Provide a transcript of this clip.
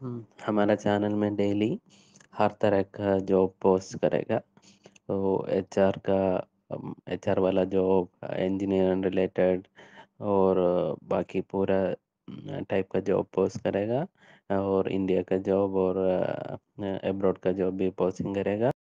हमारा चैनल में डेली हर तरह का जॉब पोस्ट करेगा। तो एचआर का एचआर वाला जॉब, इंजीनियर रिलेटेड और बाकी पूरा टाइप का जॉब पोस्ट करेगा। और इंडिया का जॉब और अब्रॉड का जॉब भी पोस्टिंग करेगा।